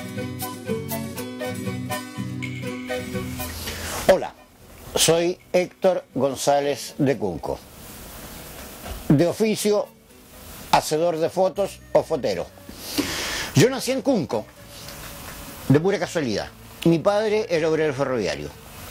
Hola, soy Héctor González de Cunco. De oficio, hacedor de fotos o fotero. Yo nací en Cunco, de pura casualidad. Mi padre era obrero ferroviario.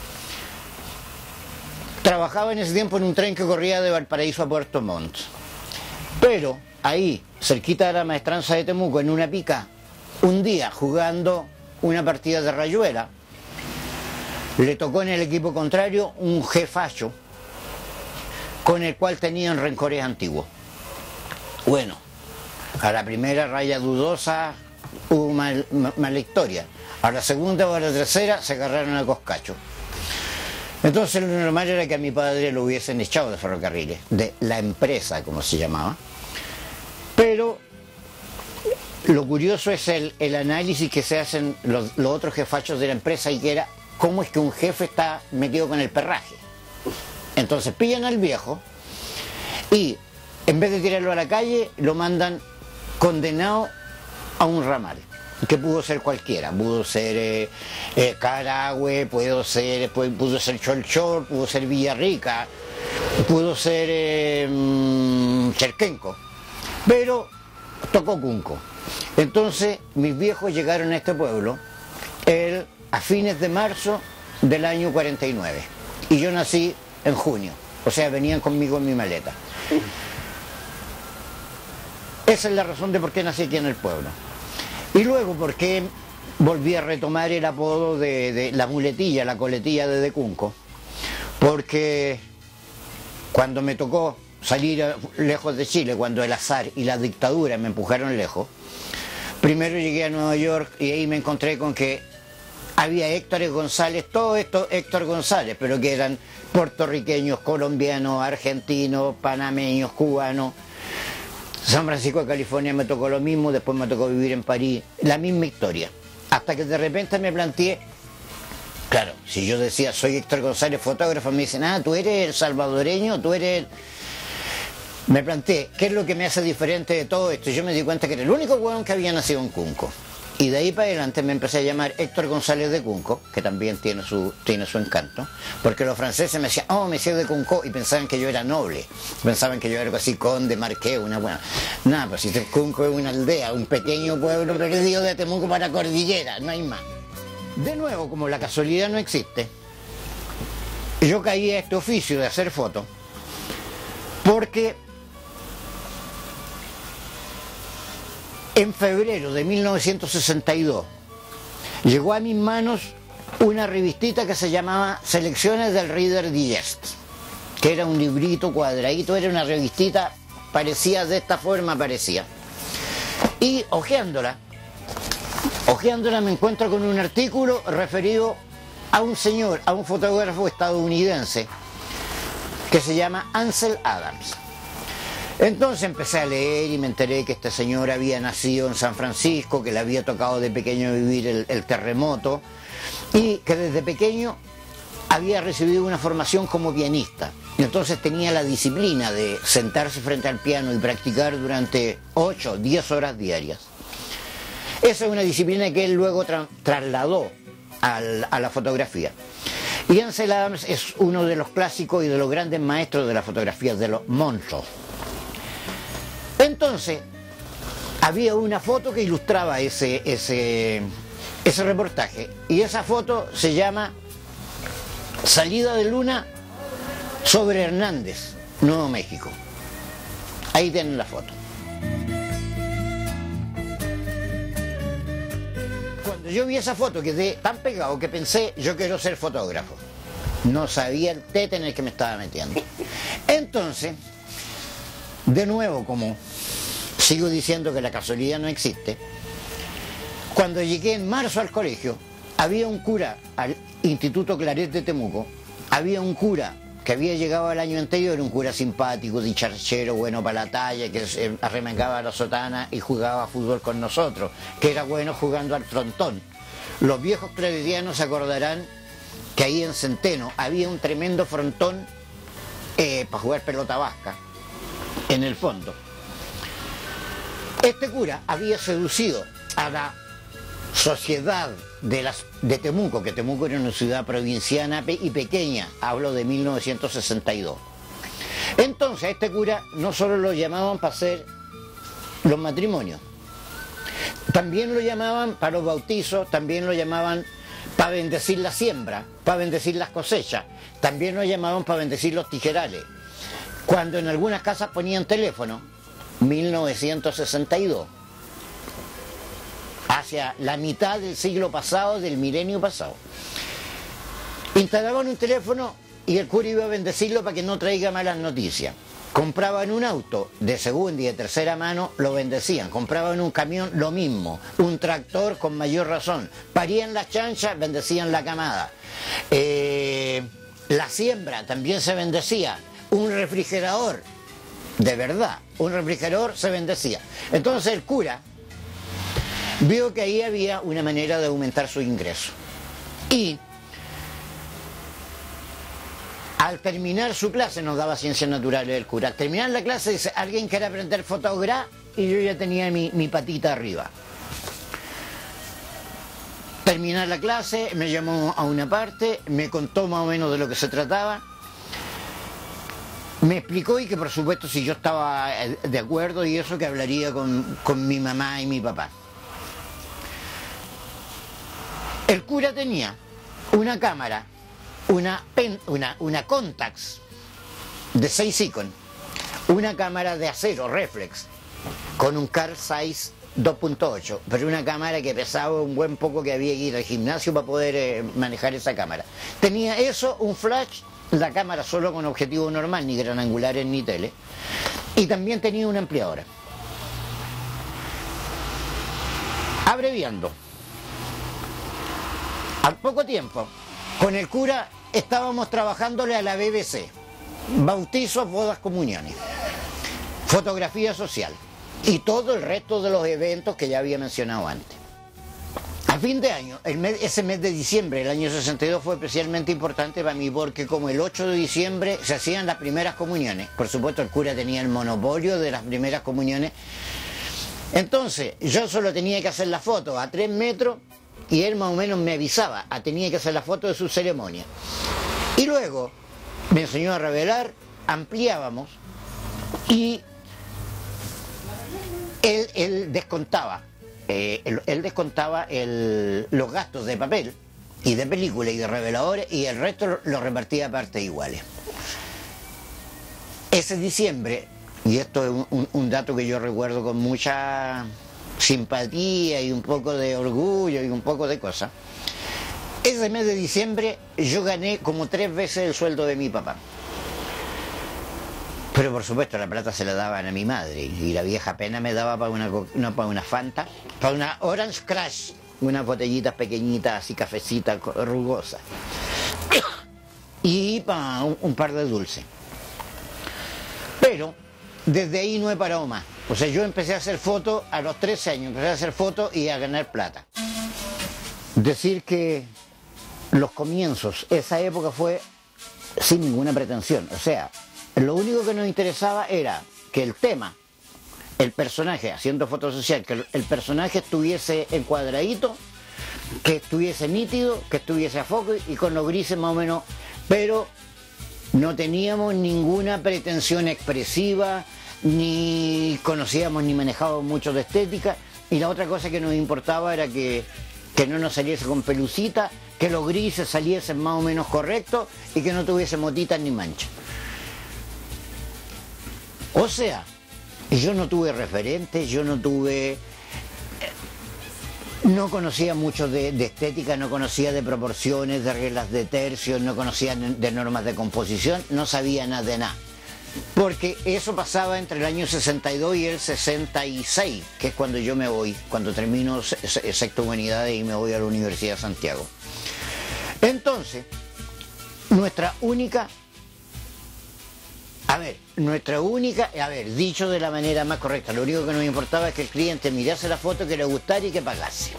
Trabajaba en ese tiempo en un tren que corría de Valparaíso a Puerto Montt. Pero ahí, cerquita de la maestranza de Temuco, en una pica, un día jugando una partida de rayuela, le tocó en el equipo contrario un jefacho con el cual tenían rencores antiguos. Bueno, a la primera raya dudosa hubo mala historia. A la segunda o a la tercera se agarraron a coscacho. Entonces lo normal era que a mi padre lo hubiesen echado de ferrocarriles, de la empresa como se llamaba. Pero lo curioso es el análisis que se hacen los otros jefachos de la empresa, y que era cómo es que un jefe está metido con el perraje. Entonces pillan al viejo y en vez de tirarlo a la calle lo mandan condenado a un ramal, que pudo ser cualquiera, pudo ser Carahue, pudo ser Cholchol, pudo ser Villarrica, pudo ser Cherquenco, pero tocó Cunco. Entonces mis viejos llegaron a este pueblo a fines de marzo del año 49 y yo nací en junio, o sea, venían conmigo en mi maleta. Esa es la razón de por qué nací aquí en el pueblo. Y luego por qué volví a retomar el apodo de la muletilla, la coletilla de Cunco, porque cuando me tocó salir lejos de Chile, cuando el azar y la dictadura me empujaron lejos, primero llegué a Nueva York y ahí me encontré con que había Héctores González, todo esto Héctor González, pero que eran puertorriqueños, colombianos, argentinos, panameños, cubanos. San Francisco de California me tocó lo mismo, después me tocó vivir en París, la misma historia. Hasta que de repente me planteé, claro, si yo decía soy Héctor González, fotógrafo, me dicen, tú eres el salvadoreño, tú eres... Me planteé, ¿qué es lo que me hace diferente de todo esto? Y yo me di cuenta que era el único hueón que había nacido en Cunco. Y de ahí para adelante me empecé a llamar Héctor González de Cunco, que también tiene su encanto, porque los franceses me decían, monsieur de Cunco, y pensaban que yo era noble, pensaban que yo era algo así, conde, marqués, una buena... Nada, pues si Cunco es una aldea, un pequeño pueblo perdido de Temuco para Cordillera, no hay más. De nuevo, como la casualidad no existe, yo caí a este oficio de hacer fotos, porque en febrero de 1962 llegó a mis manos una revistita que se llamaba Selecciones del Reader Digest, que era un librito cuadradito, era una revistita, parecía de esta forma, parecía. Y hojeándola me encuentro con un artículo referido a un señor, a un fotógrafo estadounidense que se llama Ansel Adams. Entonces empecé a leer y me enteré que este señor había nacido en San Francisco, que le había tocado de pequeño vivir el terremoto y que desde pequeño había recibido una formación como pianista. Y entonces tenía la disciplina de sentarse frente al piano y practicar durante 8 o 10 horas diarias. Esa es una disciplina que él luego trasladó a la fotografía. Y Ansel Adams es uno de los clásicos y de los grandes maestros de la fotografía, de los monstruos. Entonces, había una foto que ilustraba ese reportaje, y esa foto se llama Salida de Luna sobre Hernández, Nuevo México. Ahí tienen la foto. Cuando yo vi esa foto quedé tan pegado que pensé, yo quiero ser fotógrafo. No sabía el tete en el que me estaba metiendo. Entonces, de nuevo, como sigo diciendo que la casualidad no existe, cuando llegué en marzo al colegio, había un cura al Instituto Claret de Temuco, había un cura que había llegado el año anterior, un cura simpático, dicharachero, bueno para la talla, que se arremangaba la sotana y jugaba fútbol con nosotros, que era bueno jugando al frontón. Los viejos claretianos se acordarán que ahí en Centeno había un tremendo frontón para jugar pelota vasca, en el fondo. Este cura había seducido a la sociedad de Temuco, que Temuco era una ciudad provinciana y pequeña, hablo de 1962. Entonces a este cura no solo lo llamaban para hacer los matrimonios, también lo llamaban para los bautizos, también lo llamaban para bendecir la siembra, para bendecir las cosechas, también lo llamaban para bendecir los tijerales. Cuando en algunas casas ponían teléfono, 1962, hacia la mitad del siglo pasado, del milenio pasado, instalaban un teléfono y el cura iba a bendecirlo para que no traiga malas noticias. Compraban un auto de segunda y de tercera mano, lo bendecían. Compraban un camión, lo mismo. Un tractor, con mayor razón. Parían las chanchas, bendecían la camada. La siembra también se bendecía. Un refrigerador, de verdad, un refrigerador se bendecía. Entonces el cura vio que ahí había una manera de aumentar su ingreso. Y al terminar su clase, nos daba ciencias naturales el cura, al terminar la clase dice, ¿alguien quiere aprender fotografía? Y yo ya tenía mi patita arriba. Terminar la clase, me llamó a una parte, me contó más o menos de lo que se trataba, me explicó y que por supuesto si yo estaba de acuerdo y eso, que hablaría con mi mamá y mi papá. El cura tenía una cámara, una Contax de 6 icon, una cámara de acero reflex con un Carl Zeiss 2.8, pero una cámara que pesaba un buen poco, que había que ir al gimnasio para poder manejar esa cámara. Tenía eso, un flash, la cámara solo con objetivo normal, ni gran angulares ni tele, y también tenía una ampliadora. Abreviando, al poco tiempo, con el cura estábamos trabajándole a la BBC, bautizos, bodas, comuniones, fotografía social y todo el resto de los eventos que ya había mencionado antes. A fin de año, ese mes de diciembre del año 62 fue especialmente importante para mí porque como el 8 de diciembre se hacían las primeras comuniones, por supuesto el cura tenía el monopolio de las primeras comuniones, entonces yo solo tenía que hacer la foto a 3 metros y él más o menos me avisaba, tenía que hacer la foto de su ceremonia. Y luego me enseñó a revelar, ampliábamos y él descontaba, los gastos de papel y de película y de reveladores y el resto lo repartía a partes iguales. Ese diciembre, y esto es un dato que yo recuerdo con mucha simpatía y un poco de orgullo y un poco de cosas, ese mes de diciembre yo gané como 3 veces el sueldo de mi papá. Pero por supuesto la plata se la daban a mi madre y la vieja apenas me daba para una Fanta, para una Orange Crush, unas botellitas pequeñitas así cafecitas rugosas y para un par de dulces. Pero desde ahí no he parado más. O sea, yo empecé a hacer fotos a los 13 años, empecé a hacer fotos y a ganar plata. Decir que los comienzos, esa época fue sin ninguna pretensión. O sea, lo único que nos interesaba era que el tema, el personaje, haciendo foto social, que el personaje estuviese encuadradito, que estuviese nítido, que estuviese a foco y con los grises más o menos, pero no teníamos ninguna pretensión expresiva, ni conocíamos ni manejábamos mucho de estética, y la otra cosa que nos importaba era que no nos saliese con pelucita, que los grises saliesen más o menos correctos y que no tuviese motitas ni manchas. O sea, yo no tuve referentes, no conocía mucho de estética, no conocía de proporciones, de reglas de tercios, no conocía de normas de composición, no sabía nada de nada. Porque eso pasaba entre el año 62 y el 66, que es cuando yo me voy, cuando termino sexto humanidades y me voy a la Universidad de Santiago. Entonces, dicho de la manera más correcta, lo único que nos importaba es que el cliente mirase la foto, que le gustara y que pagase.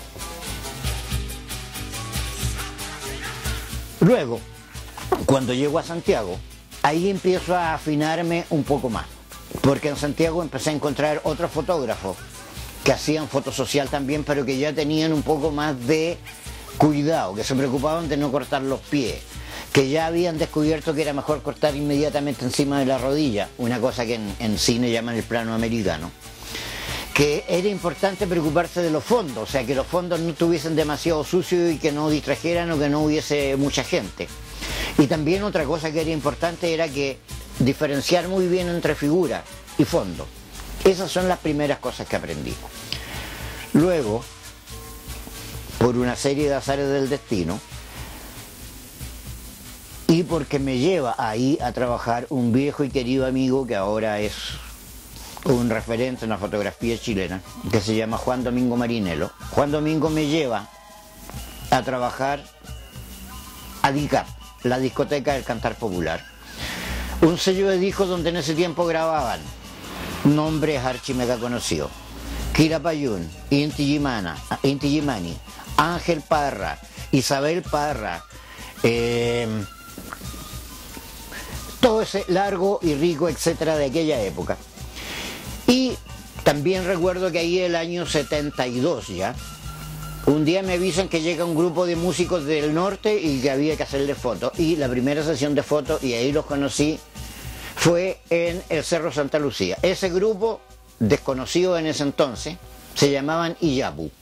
Luego, cuando llego a Santiago, ahí empiezo a afinarme un poco más, porque en Santiago empecé a encontrar otros fotógrafos que hacían foto social también, pero que ya tenían un poco más de cuidado, que se preocupaban de no cortar los pies, que ya habían descubierto que era mejor cortar inmediatamente encima de la rodilla, una cosa que en cine llaman el plano americano, que era importante preocuparse de los fondos, o sea, que los fondos no estuviesen demasiado sucios y que no distrajeran o que no hubiese mucha gente. Y también otra cosa que era importante era que diferenciar muy bien entre figura y fondo. Esas son las primeras cosas que aprendí. Luego, por una serie de azares del destino, y porque me lleva ahí a trabajar un viejo y querido amigo que ahora es un referente en la fotografía chilena, que se llama Juan Domingo Marinello. Juan Domingo me lleva a trabajar a DICAP, la discoteca del cantar popular. Un sello de discos donde en ese tiempo grababan nombres archimega conocidos: Kira Payún, Inti Gimani, Ángel Parra, Isabel Parra, todo ese largo y rico etcétera de aquella época. Y también recuerdo que ahí el año 72 ya, un día me avisan que llega un grupo de músicos del norte y que había que hacerle fotos. Y la primera sesión de fotos, y ahí los conocí, fue en el Cerro Santa Lucía. Ese grupo, desconocido en ese entonces, se llamaban Iyapu.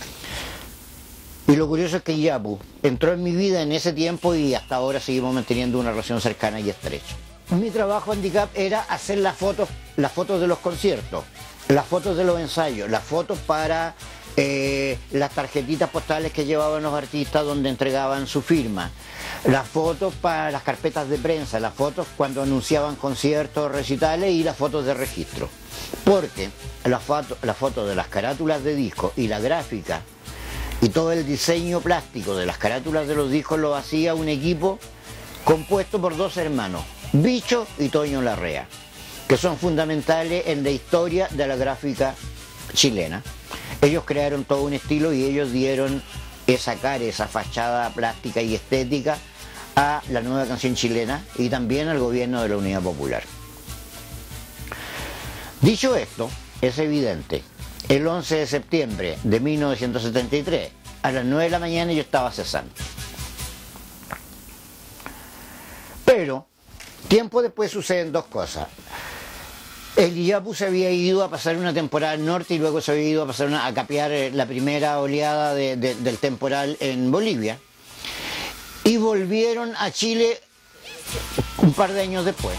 Y lo curioso es que Iyapu entró en mi vida en ese tiempo y hasta ahora seguimos manteniendo una relación cercana y estrecha. Mi trabajo en DICAP era hacer las fotos de los conciertos, las fotos de los ensayos, las fotos para las tarjetitas postales que llevaban los artistas donde entregaban su firma, las fotos para las carpetas de prensa, las fotos cuando anunciaban conciertos, recitales y las fotos de registro. Porque la foto de las carátulas de disco y la gráfica y todo el diseño plástico de las carátulas de los discos lo hacía un equipo compuesto por dos hermanos, Bicho y Toño Larrea, que son fundamentales en la historia de la gráfica chilena. Ellos crearon todo un estilo y ellos dieron esa cara, esa fachada plástica y estética a la nueva canción chilena y también al gobierno de la Unidad Popular. Dicho esto, es evidente, el 11 de septiembre de 1973, a las 9 de la mañana yo estaba cesando. Pero, tiempo después suceden dos cosas. El Iyapu se había ido a pasar una temporada al norte y luego se había ido a capear la primera oleada del temporal en Bolivia. Y volvieron a Chile un par de años después.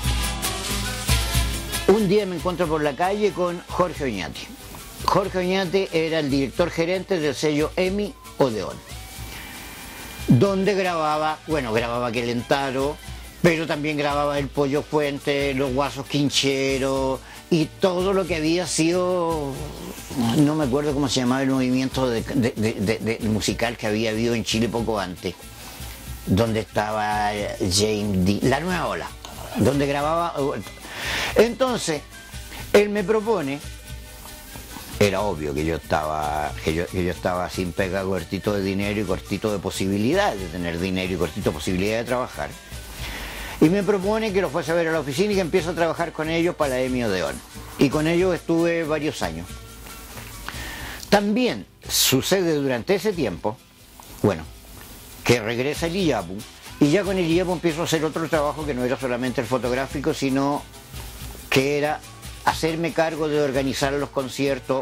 Un día me encuentro por la calle con Jorge Oñate. Jorge Oñate era el director gerente del sello EMI Odeón, donde grababa Quelentaro, pero también grababa El Pollo Fuente, Los Guasos Quincheros y todo lo que había sido, no me acuerdo cómo se llamaba el movimiento musical que había habido en Chile poco antes, donde estaba James D., La Nueva Ola, donde grababa. Entonces, él me propone, era obvio que yo estaba sin pega, cortito de dinero y cortito de posibilidades de tener dinero y cortito de posibilidad de trabajar. Y me propone que lo fuese a ver a la oficina y que empiezo a trabajar con ellos para la EMI Odeón. Y con ellos estuve varios años. También sucede durante ese tiempo, que regresa el Iyapu, y ya con el Iyapu empiezo a hacer otro trabajo que no era solamente el fotográfico, sino que era hacerme cargo de organizar los conciertos,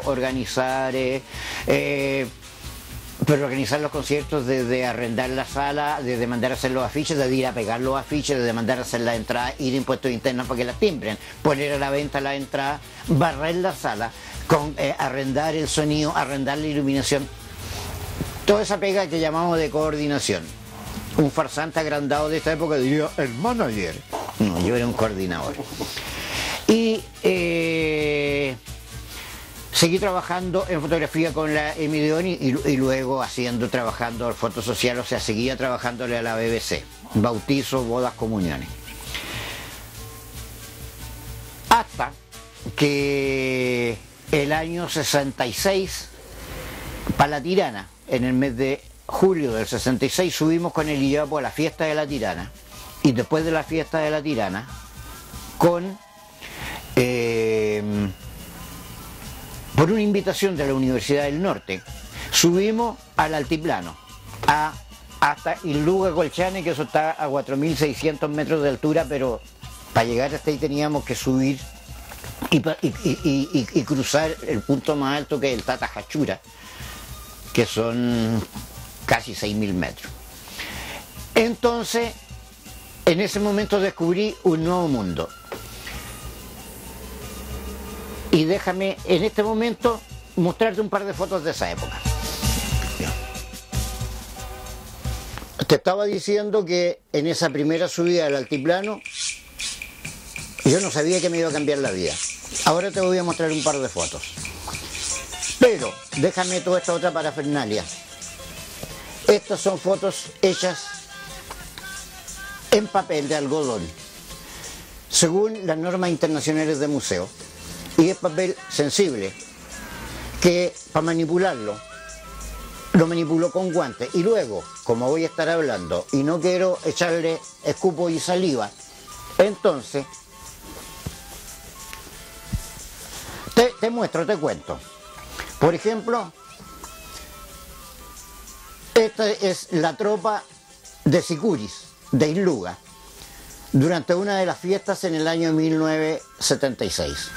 pero organizar los conciertos, desde arrendar la sala, desde mandar a hacer los afiches, de ir a pegar los afiches, desde mandar a hacer la entrada, ir a impuestos internos para que las timbren, poner a la venta la entrada, barrer la sala, arrendar el sonido, arrendar la iluminación, toda esa pega que llamamos de coordinación. Un farsante agrandado de esta época diría el manager. No, yo era un coordinador. Y seguí trabajando en fotografía con la EMI Odeón y luego trabajando en foto social, o sea, seguía trabajándole a la BBC, bautizos, bodas, comuniones. Hasta que el año 66, para La Tirana, en el mes de julio del 66, subimos con el Iyapu a la fiesta de La Tirana, y después de la fiesta de La Tirana, con por una invitación de la Universidad del Norte, subimos al altiplano, hasta Illuga Colchane, que eso está a 4.600 metros de altura, pero para llegar hasta ahí teníamos que subir y cruzar el punto más alto, que es el Tatajachura, que son casi 6.000 metros. Entonces, en ese momento descubrí un nuevo mundo. Y déjame en este momento mostrarte un par de fotos de esa época. Te estaba diciendo que en esa primera subida al altiplano yo no sabía que me iba a cambiar la vida. Ahora te voy a mostrar un par de fotos. Pero déjame toda esta otra parafernalia. Estas son fotos hechas en papel de algodón, según las normas internacionales de museo. Y es papel sensible, que para manipularlo, lo manipulo con guantes. Y luego, como voy a estar hablando y no quiero echarle escupo y saliva, entonces te muestro, te cuento. Por ejemplo, esta es la tropa de Sicuris, de Illuga, durante una de las fiestas en el año 1976.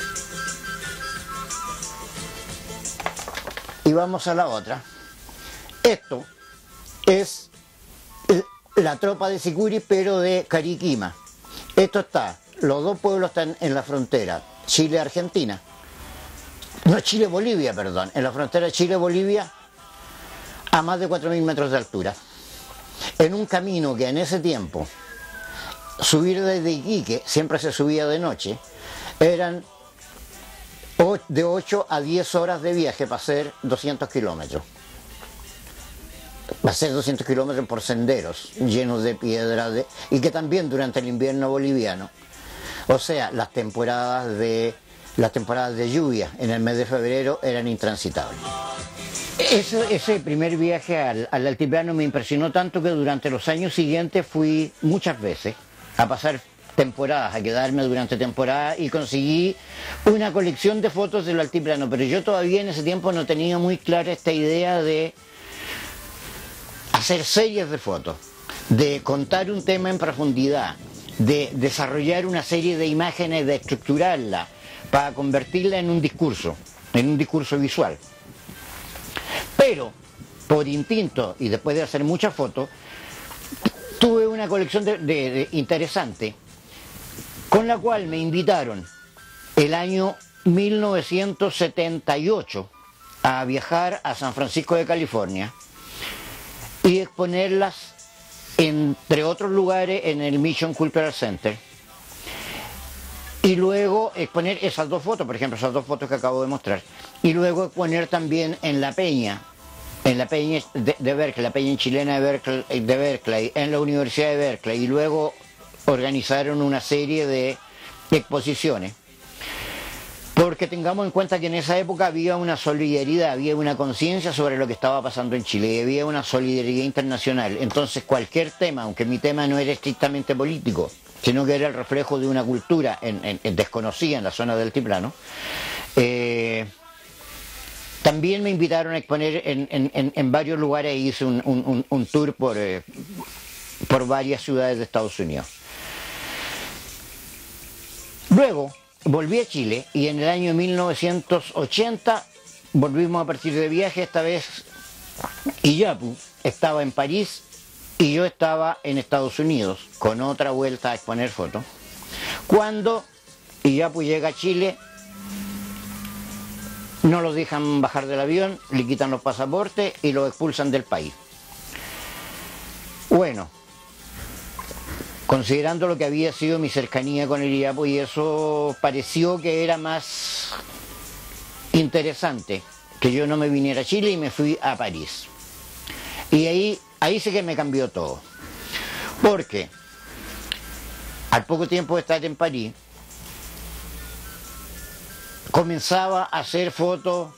Y vamos a la otra. Esto es la tropa de Sicuris, pero de Cariquima. Esto está, los dos pueblos están en la frontera Chile-Argentina. No, Chile-Bolivia, perdón. En la frontera Chile-Bolivia, a más de 4.000 metros de altura. En un camino que en ese tiempo, subir desde Iquique, siempre se subía de noche, eran de 8 a 10 horas de viaje para hacer 200 kilómetros. Va a ser 200 kilómetros por senderos llenos de piedra, y que también durante el invierno boliviano, o sea, las temporadas de lluvia en el mes de febrero eran intransitables. Ese primer viaje al altiplano me impresionó tanto que durante los años siguientes fui muchas veces a pasar temporadas, a quedarme durante temporadas, y conseguí una colección de fotos del altiplano, pero yo todavía en ese tiempo no tenía muy clara esta idea de hacer series de fotos, de contar un tema en profundidad, de desarrollar una serie de imágenes, de estructurarla para convertirla en un discurso visual. Pero, por instinto y después de hacer muchas fotos, tuve una colección interesante, con la cual me invitaron el año 1978 a viajar a San Francisco de California y exponerlas, entre otros lugares, en el Mission Cultural Center. Y luego exponer esas dos fotos, por ejemplo, esas dos fotos que acabo de mostrar. Y luego exponer también en la Peña de Berkeley, la Peña chilena de Berkeley, en la Universidad de Berkeley. Y luego organizaron una serie de exposiciones. Porque tengamos en cuenta que en esa época había una solidaridad, había una conciencia sobre lo que estaba pasando en Chile, y había una solidaridad internacional. Entonces cualquier tema, aunque mi tema no era estrictamente político, sino que era el reflejo de una cultura desconocida en la zona del altiplano, también me invitaron a exponer en varios lugares, e hice un tour por varias ciudades de Estados Unidos. Luego volví a Chile y en el año 1980 volvimos a partir de viaje. Esta vez Iyapu estaba en París y yo estaba en Estados Unidos con otra vuelta a exponer fotos. Cuando Iyapu llega a Chile, no los dejan bajar del avión, le quitan los pasaportes y los expulsan del país. Bueno, considerando lo que había sido mi cercanía con el Iyapu, y eso pareció que era más interesante que yo no me viniera a Chile y me fui a París. Y ahí sí que me cambió todo. Porque al poco tiempo de estar en París, comenzaba a hacer fotos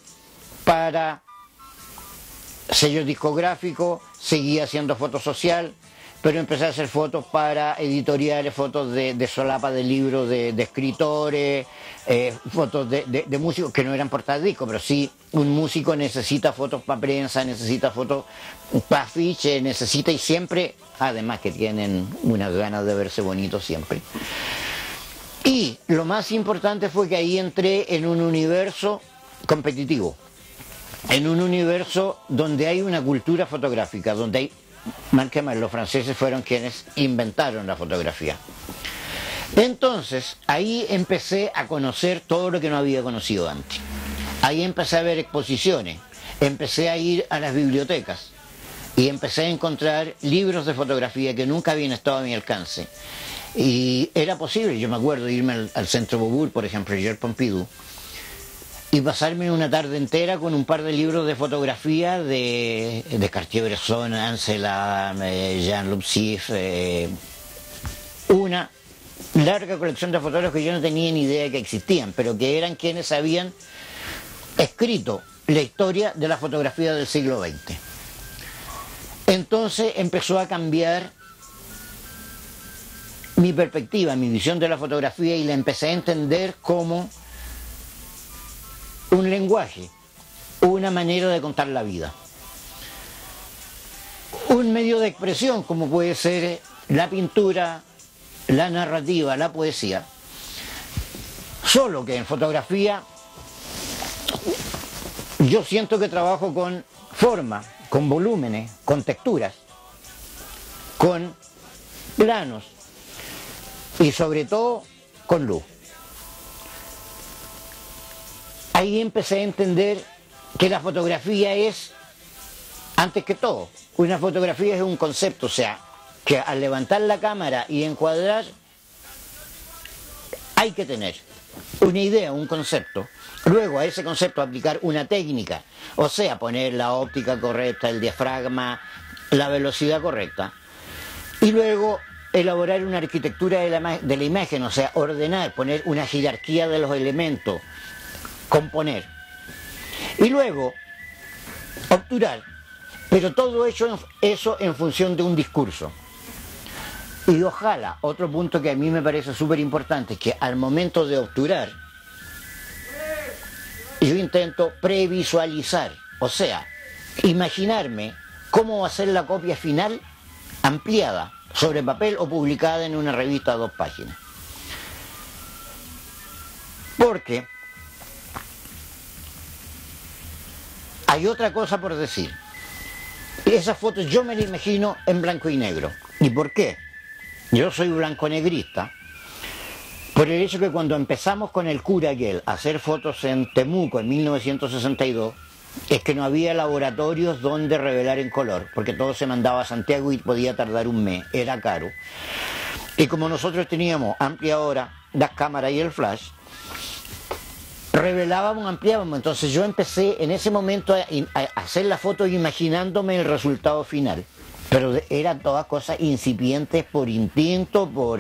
para sellos discográficos, seguía haciendo fotos social, pero empecé a hacer fotos para editoriales, fotos de solapa de libros de escritores, fotos de músicos que no eran portadas de disco, pero sí un músico necesita fotos para prensa, necesita fotos para afiche, necesita, y siempre, además que tienen unas ganas de verse bonitos siempre. Y lo más importante fue que ahí entré en un universo competitivo, en un universo donde hay una cultura fotográfica, donde hay, más que más, los franceses fueron quienes inventaron la fotografía. Entonces, ahí empecé a conocer todo lo que no había conocido antes. Ahí empecé a ver exposiciones, empecé a ir a las bibliotecas y empecé a encontrar libros de fotografía que nunca habían estado a mi alcance. Y era posible, yo me acuerdo de irme al Centro Beaubourg, por ejemplo, Georges Pompidou, y pasarme una tarde entera con un par de libros de fotografía de Cartier-Bresson, Ansel Adams, Jean-Luc Sif, una larga colección de fotógrafos que yo no tenía ni idea de que existían, pero que eran quienes habían escrito la historia de la fotografía del siglo XX. Entonces empezó a cambiar mi perspectiva, mi visión de la fotografía, y la empecé a entender como un lenguaje, una manera de contar la vida, un medio de expresión como puede ser la pintura, la narrativa, la poesía. Solo que en fotografía yo siento que trabajo con forma, con volúmenes, con texturas, con planos y sobre todo con luz. Ahí empecé a entender que la fotografía es, antes que todo, una fotografía es un concepto, o sea, que al levantar la cámara y encuadrar hay que tener una idea, un concepto. Luego a ese concepto aplicar una técnica, o sea, poner la óptica correcta, el diafragma, la velocidad correcta. Y luego elaborar una arquitectura de la imagen, o sea, ordenar, poner una jerarquía de los elementos, componer. Y luego obturar, pero todo eso en función de un discurso. Y ojalá, otro punto que a mí me parece súper importante, es que al momento de obturar, yo intento previsualizar, o sea, imaginarme cómo va a ser la copia final ampliada sobre papel o publicada en una revista a 2 páginas. Porque hay otra cosa por decir. Esas fotos yo me las imagino en blanco y negro. ¿Y por qué? Yo soy blanco-negrista por el hecho que cuando empezamos con el Curaguel a hacer fotos en Temuco en 1962, es que no había laboratorios donde revelar en color, porque todo se mandaba a Santiago y podía tardar un mes, era caro. Y como nosotros teníamos amplia hora, las cámaras y el flash, revelábamos, ampliábamos. Entonces yo empecé en ese momento a hacer la foto imaginándome el resultado final. Pero eran todas cosas incipientes por instinto, por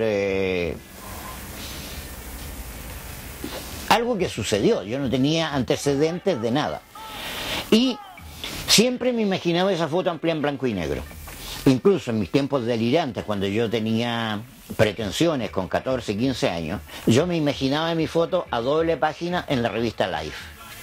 algo que sucedió. Yo no tenía antecedentes de nada. Y siempre me imaginaba esa foto amplia en blanco y negro. Incluso en mis tiempos delirantes, cuando yo tenía pretensiones con 14, 15 años, yo me imaginaba mi foto a doble página en la revista Life.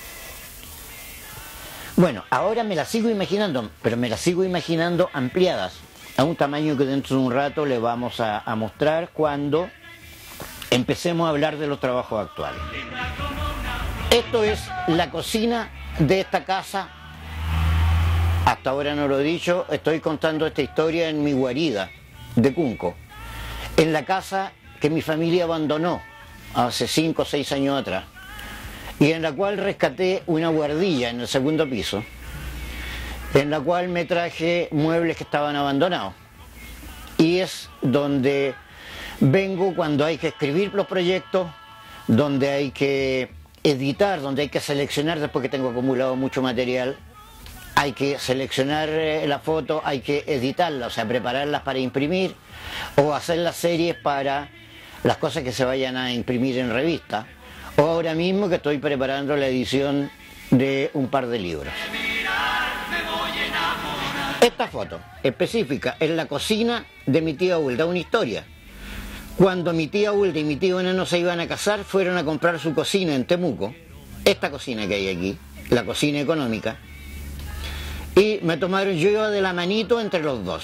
Bueno, ahora me las sigo imaginando, pero me las sigo imaginando ampliadas a un tamaño que dentro de un rato le vamos a mostrar cuando empecemos a hablar de los trabajos actuales. Esto es la cocina de esta casa. Hasta ahora no lo he dicho, estoy contando esta historia en mi guarida de Cunco, en la casa que mi familia abandonó hace 5 o 6 años atrás, y en la cual rescaté una guardilla en el segundo piso, en la cual me traje muebles que estaban abandonados. Y es donde vengo cuando hay que escribir los proyectos, donde hay que editar, donde hay que seleccionar, después que tengo acumulado mucho material, hay que seleccionar la foto, hay que editarla, o sea, prepararlas para imprimir, o hacer las series para las cosas que se vayan a imprimir en revista, o ahora mismo que estoy preparando la edición de un par de libros. Esta foto específica es la cocina de mi tía Hulda, una historia. Cuando mi tía Hulda y mi tío Enano se iban a casar, fueron a comprar su cocina en Temuco, esta cocina que hay aquí, la cocina económica, y me tomaron, yo iba de la manito entre los dos.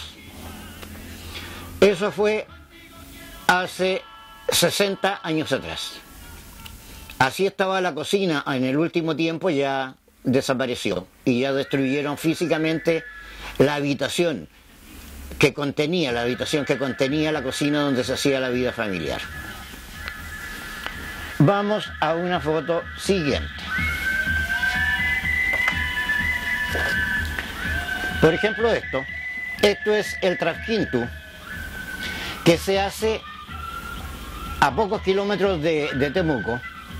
Eso fue hace 60 años atrás. Así estaba la cocina, en el último tiempo ya desapareció y ya destruyeron físicamente la habitación que contenía la cocina donde se hacía la vida familiar. Vamos a una foto siguiente. Por ejemplo esto es el trasquintu que se hace a pocos kilómetros de Temuco,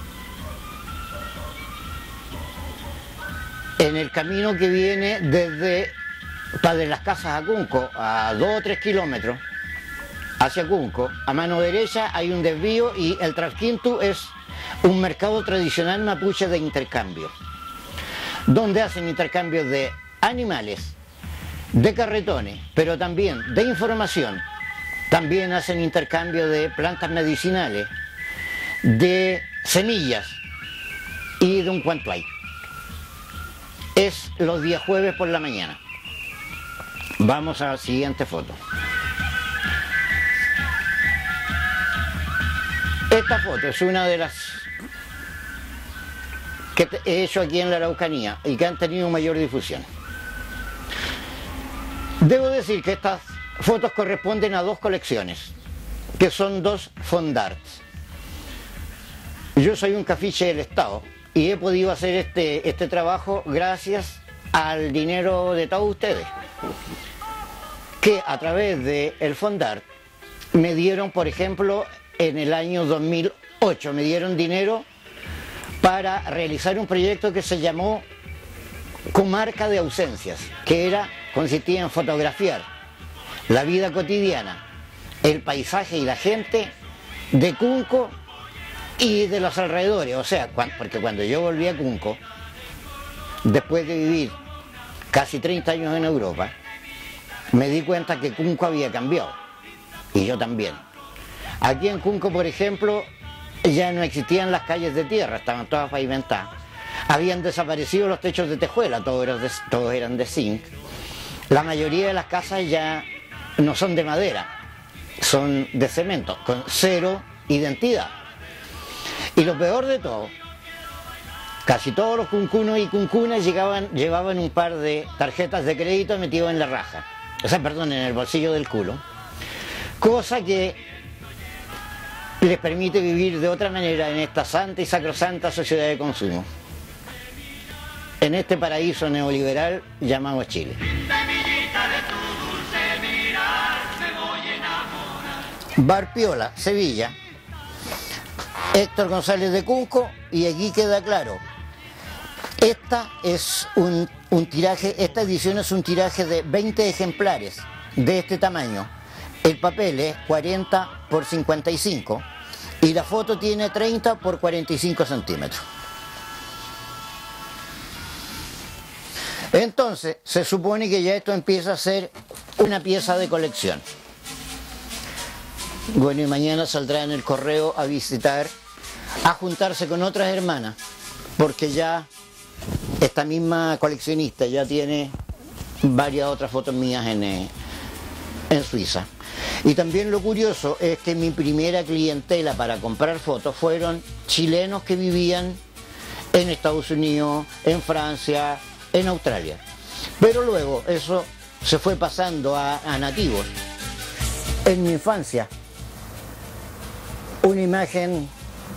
en el camino que viene desde Padre Las Casas a Cunco, a 2 o 3 kilómetros hacia Cunco. A mano derecha hay un desvío y el Trasquintu es un mercado tradicional mapuche de intercambio, donde hacen intercambios de animales, de carretones, pero también de información. También hacen intercambio de plantas medicinales, de semillas y de un cuanto hay. Es los días jueves por la mañana. Vamos a la siguiente foto. Esta foto es una de las que he hecho aquí en la Araucanía y que han tenido mayor difusión. Debo decir que estas fotos corresponden a 2 colecciones, que son 2 fondarts. Yo soy un cafiche del Estado y he podido hacer este trabajo gracias al dinero de todos ustedes, que a través del Fondart me dieron, por ejemplo, en el año 2008, me dieron dinero para realizar un proyecto que se llamó Comarca de Ausencias, que consistía en fotografiar la vida cotidiana, el paisaje y la gente de Cunco y de los alrededores. O sea, porque cuando yo volví a Cunco, después de vivir casi 30 años en Europa, me di cuenta que Cunco había cambiado, y yo también. Aquí en Cunco, por ejemplo, ya no existían las calles de tierra, estaban todas pavimentadas. Habían desaparecido los techos de tejuela, todos eran de zinc. La mayoría de las casas ya no son de madera, son de cemento, con 0 identidad. Y lo peor de todo, casi todos los cuncunos y cuncunas llevaban un par de tarjetas de crédito metido en la raja, en el bolsillo del culo, cosa que les permite vivir de otra manera en esta santa y sacrosanta sociedad de consumo, en este paraíso neoliberal llamado Chile. Bar Piola, Sevilla, Héctor González de Cunco, y aquí queda claro, esta edición es un tiraje de 20 ejemplares de este tamaño. El papel es 40 por 55 y la foto tiene 30 por 45 centímetros. Entonces, se supone que ya esto empieza a ser una pieza de colección. Bueno, y mañana saldrá en el correo a visitar, a juntarse con otras hermanas, porque ya esta misma coleccionista ya tiene varias otras fotos mías en Suiza. Y también lo curioso es que mi primera clientela para comprar fotos fueron chilenos que vivían en Estados Unidos, en Francia, en Australia. Pero luego eso se fue pasando a nativos. En mi infancia, una imagen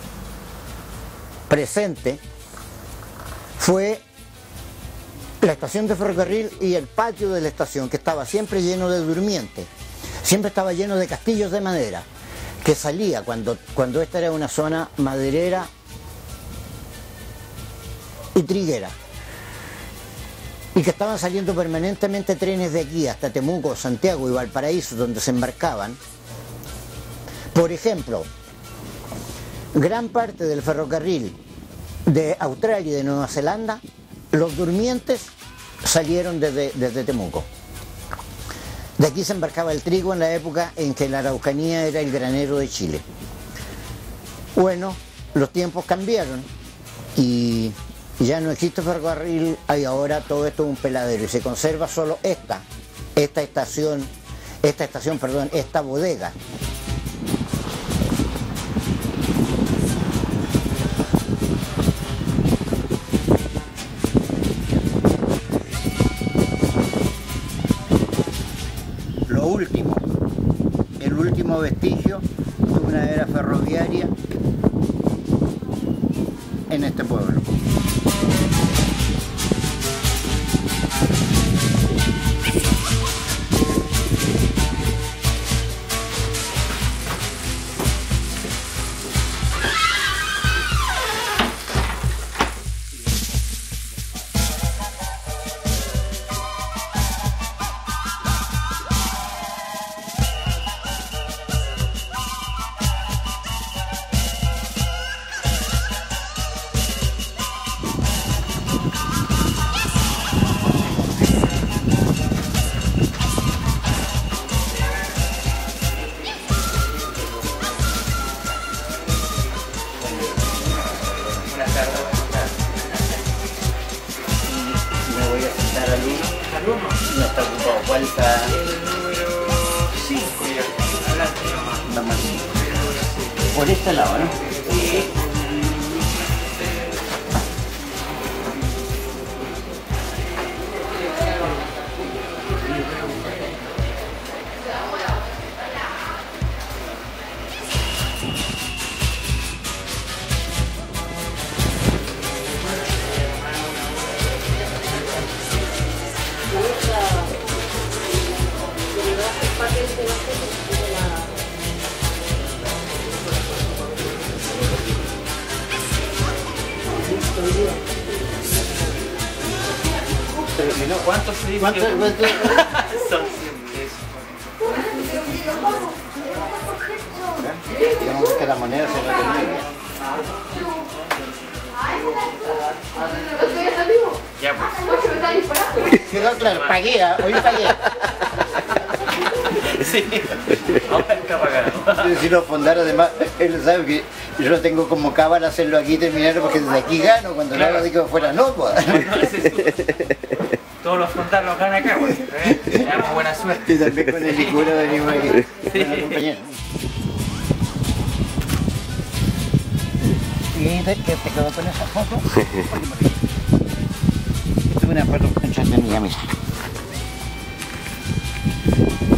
presente fue la estación de ferrocarril y el patio de la estación, que estaba siempre lleno de durmientes, siempre estaba lleno de castillos de madera, que salía cuando esta era una zona maderera y triguera, y que estaban saliendo permanentemente trenes de aquí hasta Temuco, Santiago y Valparaíso, donde se embarcaban. Por ejemplo, gran parte del ferrocarril de Australia y de Nueva Zelanda, los durmientes salieron desde Temuco. De aquí se embarcaba el trigo en la época en que la Araucanía era el granero de Chile. Bueno, los tiempos cambiaron y ya no existe ferrocarril, y ahora todo esto es un peladero y se conserva solo esta bodega. El último vestigio de una era ferroviaria en este pueblo. Me voy a sentar al uno. No está ocupado. ¿Cuál está? El número 5 ya. Adelante nomás. Vamos así. Por este lado, ¿no? Sí. Pero si no, ¿Cuántos se dice? ¿cuánto? Son 100 pesos. Digamos que la moneda se lo termina. Ya pues. Quedó claro, pagué, hoy pagué. Sí. Ahora está pagando. Si lo fondara además, él sabe que yo no tengo como cábala hacerlo aquí y terminarlo porque desde aquí gano, cuando Claro. no lo digo fuera no, pues. Todos los frontal los ganan acá, güey. Le damos buena suerte. Y también con el licuro venimos aquí. Sí. Bueno, compañero. ¿Y te quedó con esa foto? Tuve una foto con mía, mira.